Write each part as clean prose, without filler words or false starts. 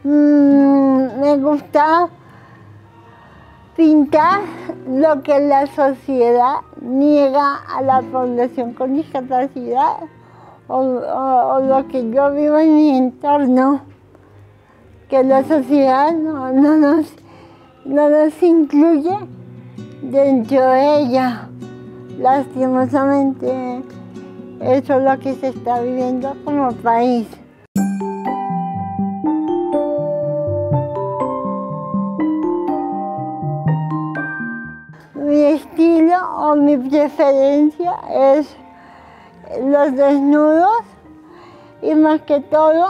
Me gusta pintar lo que la sociedad niega a la población con discapacidad o lo que yo vivo en mi entorno, que la sociedad no nos incluye dentro de ella. Lastimosamente, eso es lo que se está viviendo como país. Mi estilo o mi preferencia es los desnudos y más que todo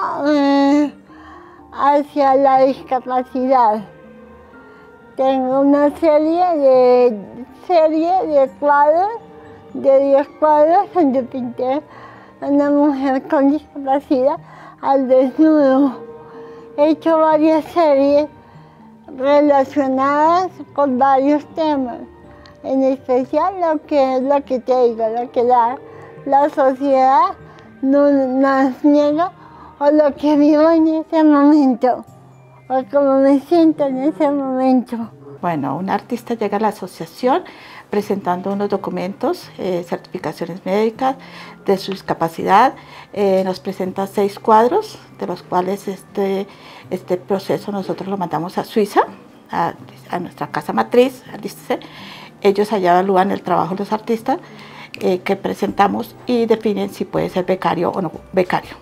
hacia la discapacidad. Tengo una serie de cuadros, de 10 cuadros, donde pinté a una mujer con discapacidad al desnudo. He hecho varias series relacionadas con varios temas, en especial lo que te digo, lo que la sociedad nos niega o lo que vivo en ese momento, o como me siento en ese momento. Bueno, un artista llega a la asociación presentando unos documentos, certificaciones médicas de su discapacidad. Nos presenta 6 cuadros, de los cuales este proceso nosotros lo mandamos a Suiza, a nuestra casa matriz, al ICC. Ellos allá evalúan el trabajo de los artistas que presentamos y definen si puede ser becario o no becario.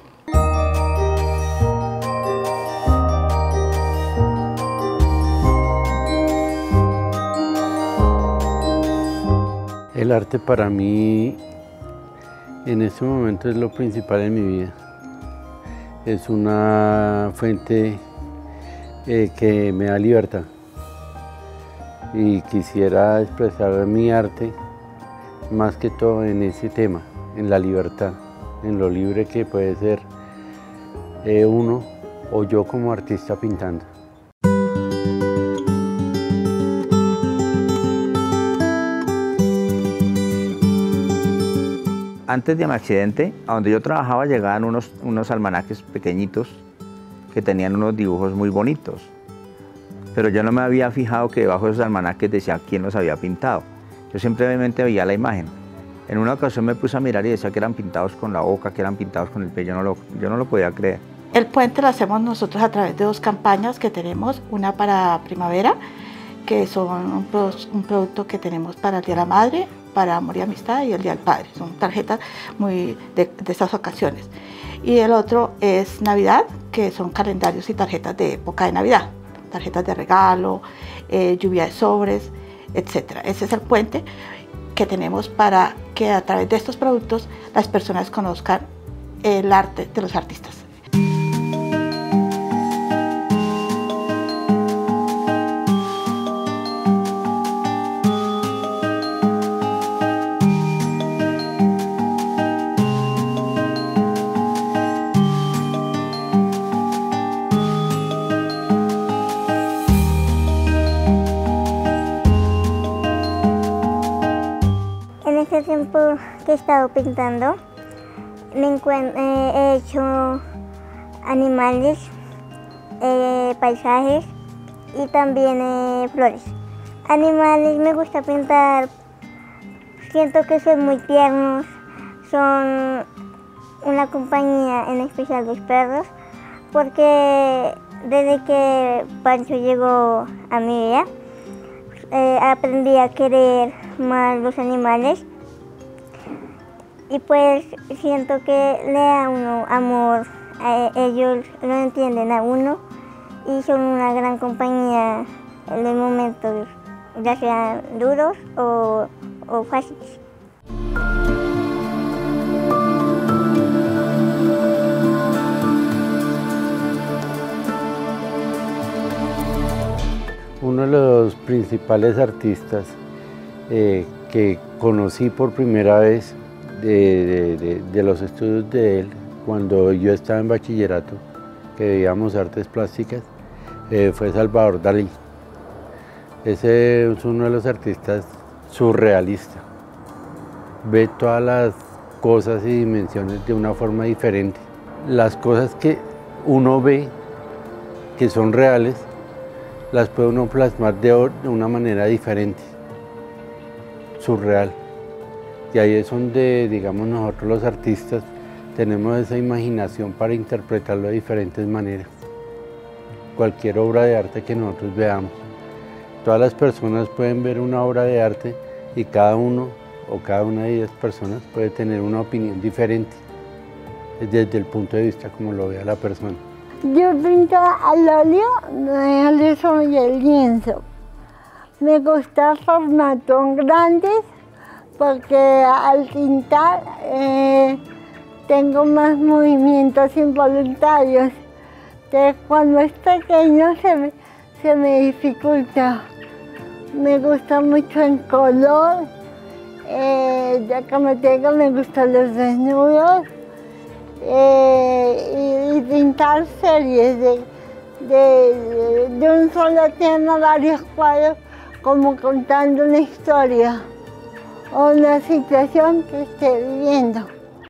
El arte para mí en este momento es lo principal en mi vida. Es una fuente que me da libertad y quisiera expresar mi arte más que todo en ese tema, en la libertad, en lo libre que puede ser uno o yo como artista pintando. Antes de mi accidente, a donde yo trabajaba llegaban unos almanaques pequeñitos que tenían unos dibujos muy bonitos. Pero yo no me había fijado que debajo de esos almanaques decía quién los había pintado. Yo simplemente veía la imagen. En una ocasión me puse a mirar y decía que eran pintados con la boca, que eran pintados con el pie. Yo no lo podía creer. El puente lo hacemos nosotros a través de 2 campañas que tenemos, una para primavera, que son un producto que tenemos para el Día de la Madre, para Amor y Amistad y el Día del Padre. Son tarjetas muy de esas ocasiones. Y el otro es Navidad, que son calendarios y tarjetas de época de Navidad, tarjetas de regalo, lluvia de sobres, etc. Ese es el puente que tenemos para que a través de estos productos las personas conozcan el arte de los artistas. En este tiempo que he estado pintando, he hecho animales, paisajes y también flores. Animales me gusta pintar, siento que son muy tiernos, son una compañía, en especial los perros, porque desde que Pancho llegó a mi vida, aprendí a querer más los animales y pues siento que le da a uno amor, ellos lo entienden a uno y son una gran compañía en los momentos, ya sean duros o fáciles. Uno de los principales artistas que conocí por primera vez de los estudios de él, cuando yo estaba en bachillerato, que veíamos artes plásticas, fue Salvador Dalí. Ese es uno de los artistas surrealistas. Ve todas las cosas y dimensiones de una forma diferente. Las cosas que uno ve que son reales, las puede uno plasmar de una manera diferente, surreal. Y ahí es donde, digamos, nosotros los artistas tenemos esa imaginación para interpretarlo de diferentes maneras. Cualquier obra de arte que nosotros veamos. Todas las personas pueden ver una obra de arte y cada uno o cada una de esas personas puede tener una opinión diferente desde el punto de vista como lo vea la persona. Yo pinto al óleo, al lienzo y el lienzo. Me gusta formatos grandes porque al pintar tengo más movimientos involuntarios. Entonces, cuando es pequeño se me dificulta. Me gusta mucho en color, ya como tengo me gustan los desnudos y pintar series de un solo tema, varios cuadros, como contando una historia o una situación que esté viviendo.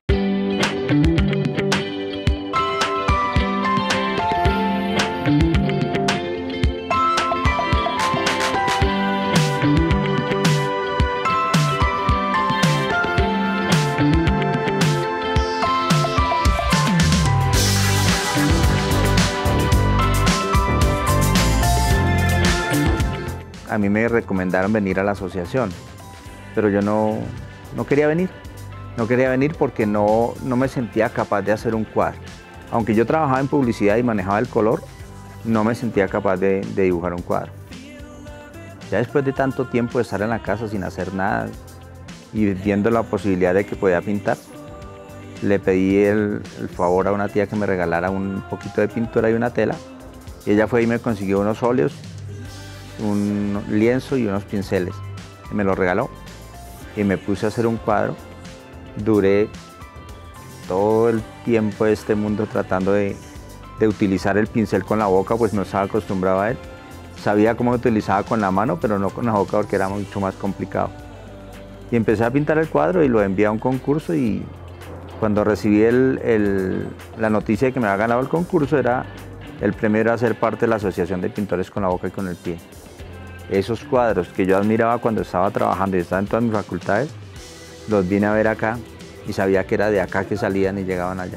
A mí me recomendaron venir a la asociación, pero yo no quería venir. No quería venir porque no me sentía capaz de hacer un cuadro. Aunque yo trabajaba en publicidad y manejaba el color, no me sentía capaz de dibujar un cuadro. Ya después de tanto tiempo de estar en la casa sin hacer nada y viendo la posibilidad de que podía pintar, le pedí el favor a una tía que me regalara un poquito de pintura y una tela. Y ella fue y me consiguió unos óleos, un lienzo y unos pinceles. Y me lo regaló y me puse a hacer un cuadro. Duré todo el tiempo de este mundo tratando de utilizar el pincel con la boca, pues no estaba acostumbrado a él. Sabía cómo utilizaba con la mano, pero no con la boca porque era mucho más complicado. Y empecé a pintar el cuadro y lo envié a un concurso, y cuando recibí la noticia de que me había ganado el concurso, el premio era ser parte de la Asociación de Pintores con la Boca y con el Pie. Esos cuadros que yo admiraba cuando estaba trabajando y estaba en todas mis facultades, los vine a ver acá y sabía que era de acá que salían y llegaban allá.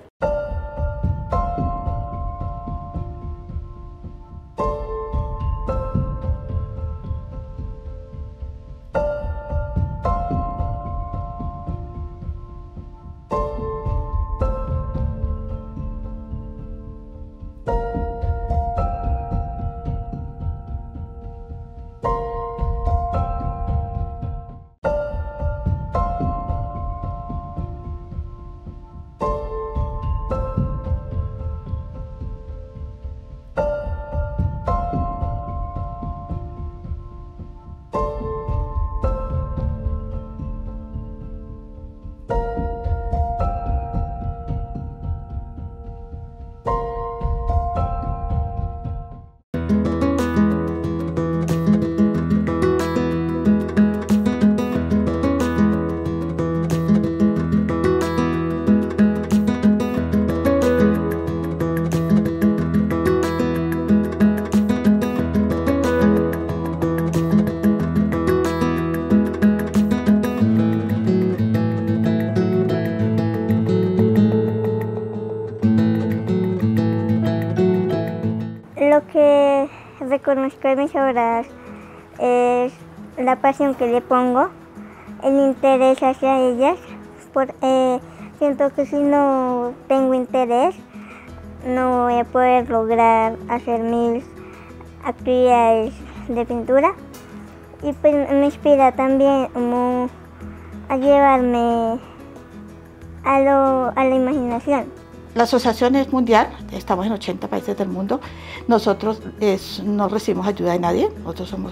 Lo que reconozco en mis obras es la pasión que le pongo, el interés hacia ellas. Siento que si no tengo interés, no voy a poder lograr hacer mis actividades de pintura. Y pues me inspira también como a llevarme a la imaginación. La asociación es mundial, estamos en 80 países del mundo. Nosotros no recibimos ayuda de nadie, nosotros somos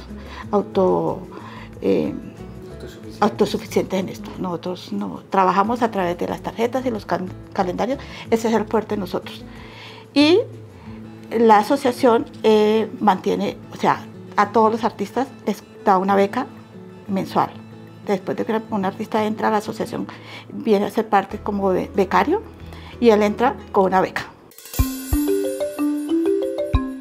autosuficientes en esto. Nosotros trabajamos a través de las tarjetas y los calendarios, ese es el fuerte de nosotros. Y la asociación mantiene, o sea, a todos los artistas les da una beca mensual. Después de que un artista entra a la asociación, viene a ser parte como becario, y él entra con una beca.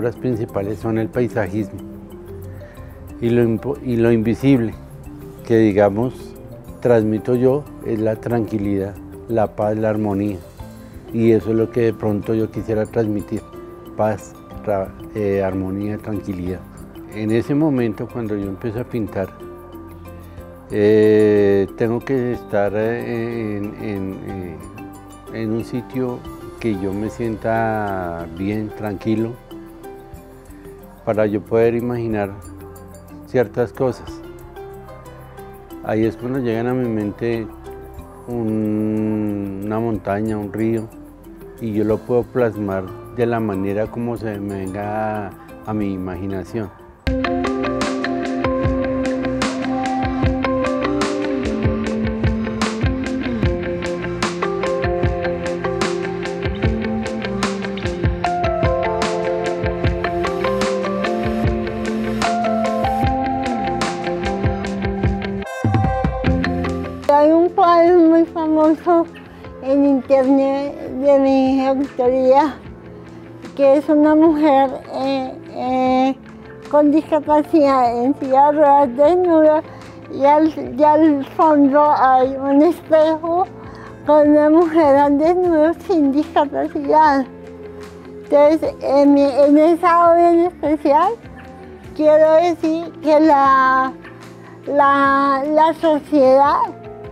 las principales son el paisajismo y lo invisible, que digamos transmito yo, es la tranquilidad, la paz, la armonía. Y eso es lo que de pronto yo quisiera transmitir, paz, armonía, tranquilidad. En ese momento, cuando yo empiezo a pintar, tengo que estar en un sitio que yo me sienta bien, tranquilo, para yo poder imaginar ciertas cosas. Ahí es cuando llegan a mi mente una montaña, un río, y yo lo puedo plasmar de la manera como se me venga a mi imaginación. Hay un cuadro muy famoso en internet de mi autoría, que es una mujer con discapacidad en silla de ruedas, desnuda, y al fondo hay un espejo con una mujer al desnudo sin discapacidad. Entonces, en esa obra en especial, quiero decir que la sociedad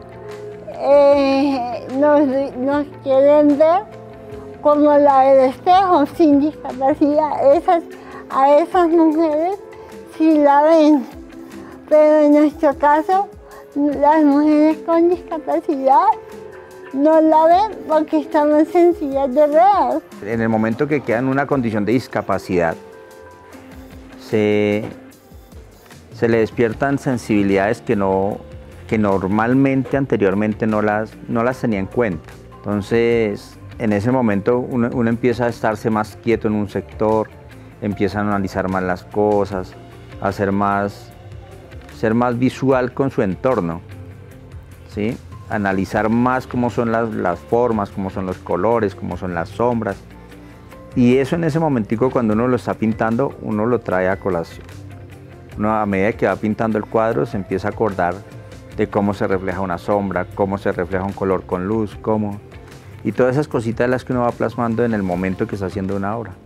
nos quieren ver como la del espejo, sin discapacidad. A esas mujeres sí la ven, pero en nuestro caso, las mujeres con discapacidad no la ven porque estamos en sillas de ruedas. En el momento que queda en una condición de discapacidad, se le despiertan sensibilidades que normalmente, anteriormente, no las tenía en cuenta. Entonces, en ese momento uno empieza a estarse más quieto en un sector, empieza a analizar más las cosas, a ser más visual con su entorno, ¿sí? Analizar más cómo son las formas, cómo son los colores, cómo son las sombras. Y eso en ese momentico, cuando uno lo está pintando, uno lo trae a colación. Uno, a medida que va pintando el cuadro, se empieza a acordar de cómo se refleja una sombra, cómo se refleja un color con luz, y todas esas cositas las que uno va plasmando en el momento que está haciendo una obra.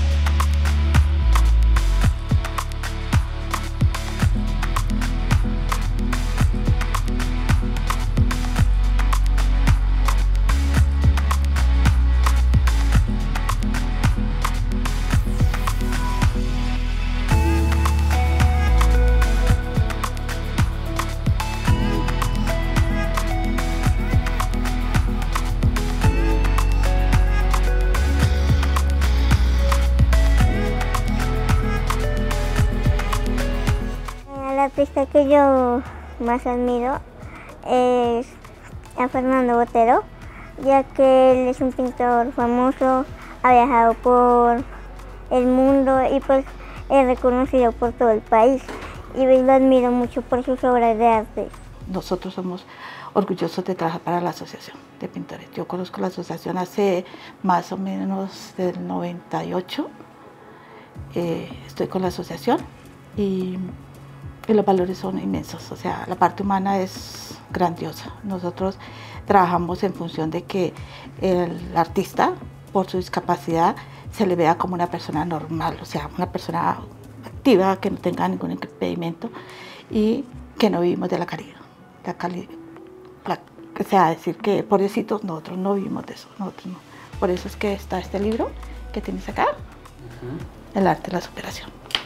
El artista que yo más admiro es a Fernando Botero, ya que él es un pintor famoso, ha viajado por el mundo y pues es reconocido por todo el país. Y lo admiro mucho por sus obras de arte. Nosotros somos orgullosos de trabajar para la Asociación de Pintores. Yo conozco la asociación hace más o menos del 98. Estoy con la asociación y los valores son inmensos. O sea, la parte humana es grandiosa. Nosotros trabajamos en función de que el artista, por su discapacidad, se le vea como una persona normal, o sea, una persona activa, que no tenga ningún impedimento y que no vivimos de la caridad. O sea, decir que pobrecitos, nosotros no vivimos de eso, nosotros no. Por eso es que está este libro que tienes acá, El arte de la superación.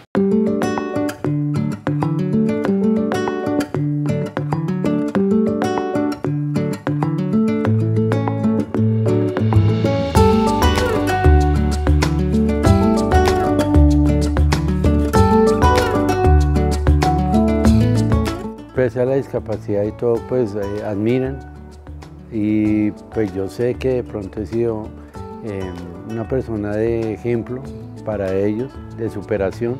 Pese a la discapacidad y todo, pues admiran, y pues yo sé que de pronto he sido una persona de ejemplo para ellos, de superación,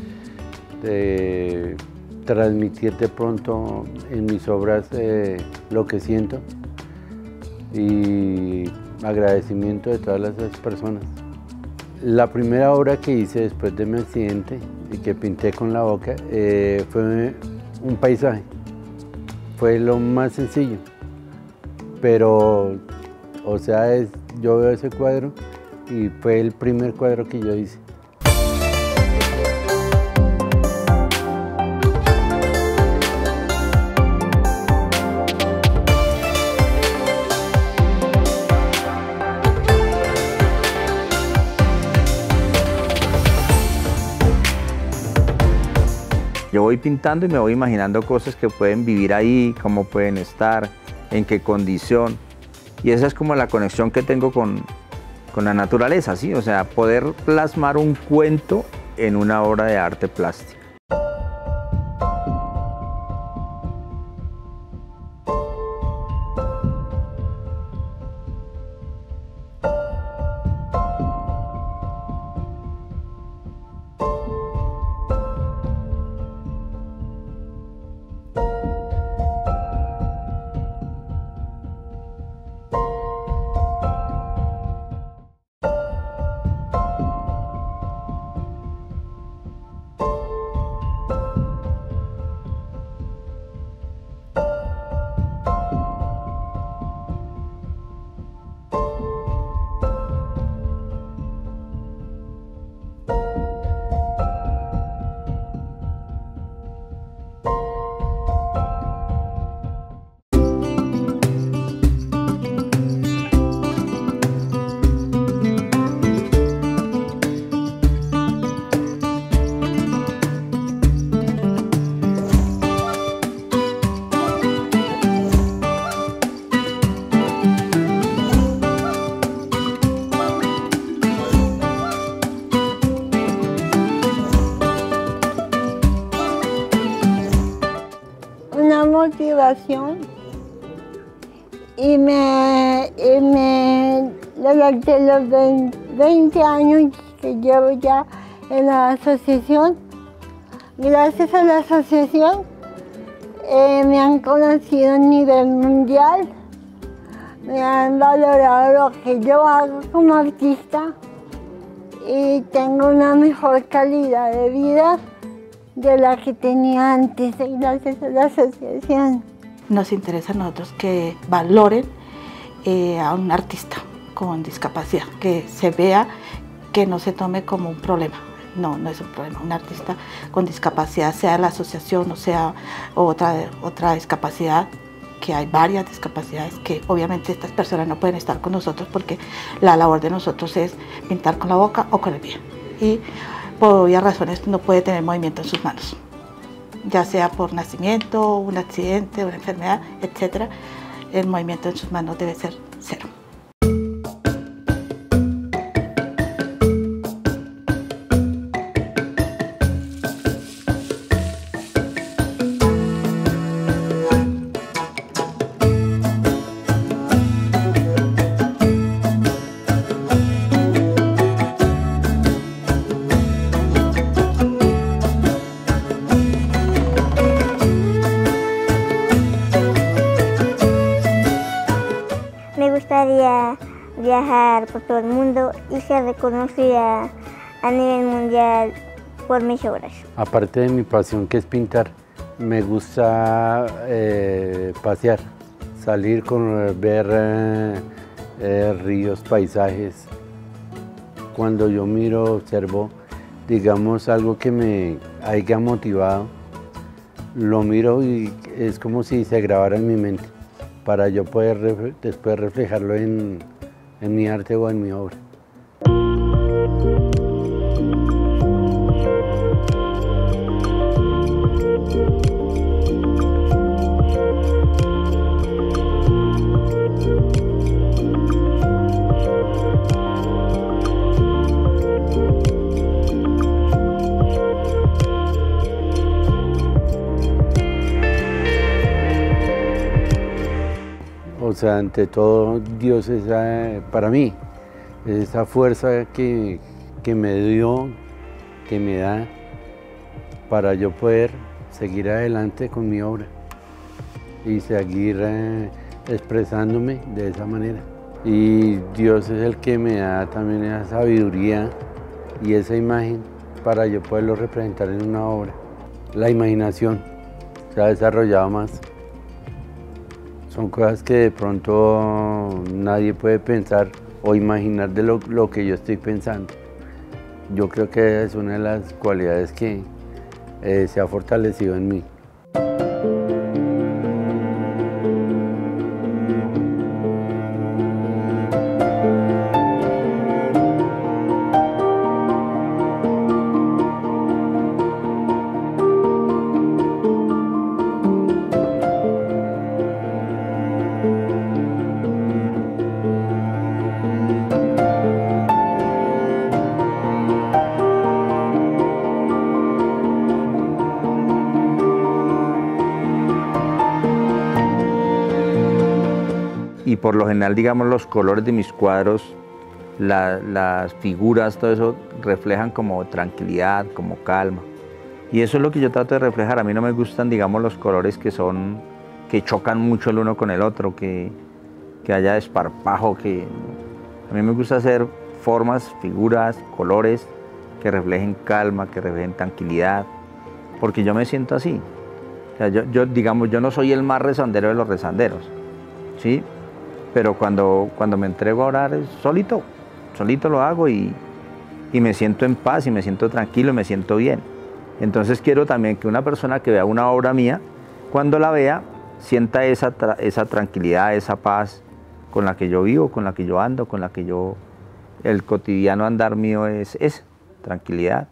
de transmitir de pronto en mis obras lo que siento, y agradecimiento de todas esas personas. La primera obra que hice después de mi accidente y que pinté con la boca fue un paisaje. Fue lo más sencillo, pero, o sea, yo veo ese cuadro y fue el primer cuadro que yo hice. Yo voy pintando y me voy imaginando cosas que pueden vivir ahí, cómo pueden estar, en qué condición. Y esa es como la conexión que tengo con la naturaleza, ¿sí? O sea, poder plasmar un cuento en una obra de arte plástica. Motivación durante los 20 años que llevo ya en la asociación, gracias a la asociación me han conocido a nivel mundial, me han valorado lo que yo hago como artista y tengo una mejor calidad de vida de la que tenía antes, gracias a la asociación. Nos interesa a nosotros que valoren a un artista con discapacidad, que se vea, que no se tome como un problema. No, no es un problema. Un artista con discapacidad, sea la asociación o sea otra discapacidad, que hay varias discapacidades que obviamente estas personas no pueden estar con nosotros porque la labor de nosotros es pintar con la boca o con el pie. Y por obvias razones no puede tener movimiento en sus manos, ya sea por nacimiento, un accidente, una enfermedad, etc. El movimiento en sus manos debe ser cero. Me gustaría viajar por todo el mundo y ser reconocida a nivel mundial por mis obras. Aparte de mi pasión que es pintar, me gusta pasear, salir, ver ríos, paisajes. Cuando yo miro, observo, digamos, algo que me haya motivado, lo miro y es como si se grabara en mi mente, para yo poder después reflejarlo en mi arte o en mi obra. O sea, ante todo, Dios es para mí, es esa fuerza que me dio, que me da para yo poder seguir adelante con mi obra y seguir expresándome de esa manera. Y Dios es el que me da también esa sabiduría y esa imagen para yo poderlo representar en una obra. La imaginación se ha desarrollado más. Son cosas que de pronto nadie puede pensar o imaginar de lo que yo estoy pensando. Yo creo que es una de las cualidades que se ha fortalecido en mí. Y por lo general, digamos, los colores de mis cuadros, las figuras, todo eso reflejan como tranquilidad, como calma. Y eso es lo que yo trato de reflejar. A mí no me gustan, digamos, los colores que chocan mucho el uno con el otro, que haya desparpajo, A mí me gusta hacer formas, figuras, colores que reflejen calma, que reflejen tranquilidad, porque yo me siento así. O sea, digamos, yo no soy el más rezandero de los rezanderos, ¿sí? Pero cuando me entrego a orar, solito lo hago y me siento en paz y me siento tranquilo y me siento bien. Entonces quiero también que una persona que vea una obra mía, cuando la vea, sienta esa tranquilidad, esa paz con la que yo vivo, con la que yo ando, el cotidiano andar mío es esa, tranquilidad.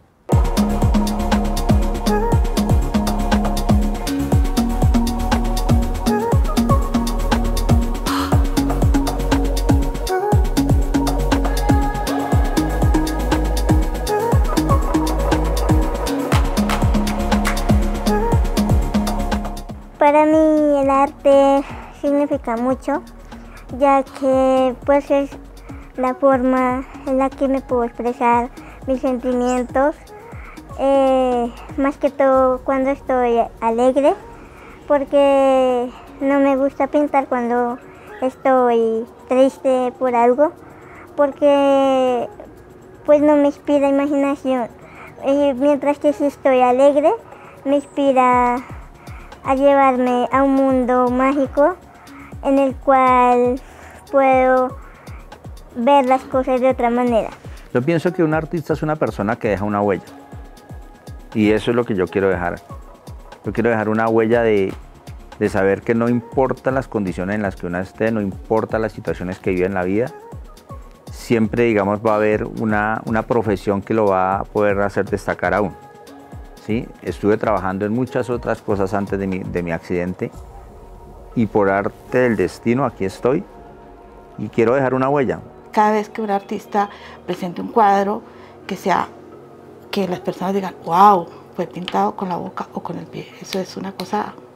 Para mí el arte significa mucho, ya que pues es la forma en la que me puedo expresar mis sentimientos, más que todo cuando estoy alegre, porque no me gusta pintar cuando estoy triste por algo, porque pues no me inspira imaginación, mientras que si estoy alegre me inspira a llevarme a un mundo mágico en el cual puedo ver las cosas de otra manera. Yo pienso que un artista es una persona que deja una huella, y eso es lo que yo quiero dejar. Yo quiero dejar una huella de saber que no importan las condiciones en las que uno esté, no importa las situaciones que vive en la vida, siempre, digamos, va a haber una profesión que lo va a poder hacer destacar aún. ¿Sí? Estuve trabajando en muchas otras cosas antes de mi accidente, y por arte del destino aquí estoy y quiero dejar una huella. Cada vez que un artista presente un cuadro, que las personas digan, wow, fue pintado con la boca o con el pie. Eso es una cosa